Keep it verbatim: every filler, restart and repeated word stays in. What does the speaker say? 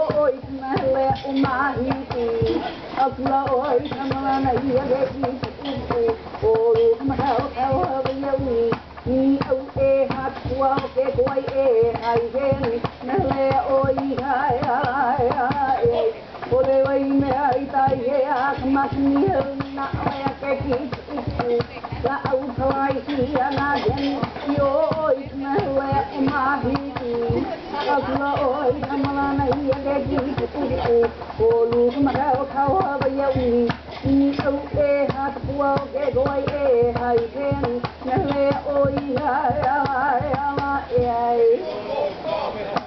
oi mele umahiti akla oi kamala na ia beki o mahau kau hawi ni au e hatua ke koi e ai gen mele oi ai ai ai ole oi me ai tai e akmas ni na ai ke ki la au kai ki ana gen yo oi mele umahiti akla oi kamala na ia beki o mahau kau hawi ni au e hatua ke koi e ai gen mele oi ai ai ai ai